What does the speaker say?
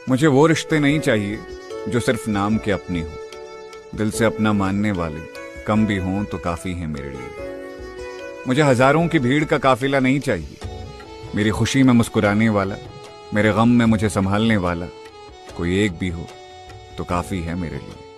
मुझे वो रिश्ते नहीं चाहिए जो सिर्फ नाम के अपने हो। दिल से अपना मानने वाले कम भी हों तो काफी है मेरे लिए। मुझे हजारों की भीड़ का काफिला नहीं चाहिए। मेरी खुशी में मुस्कुराने वाला, मेरे गम में मुझे संभालने वाला कोई एक भी हो तो काफी है मेरे लिए।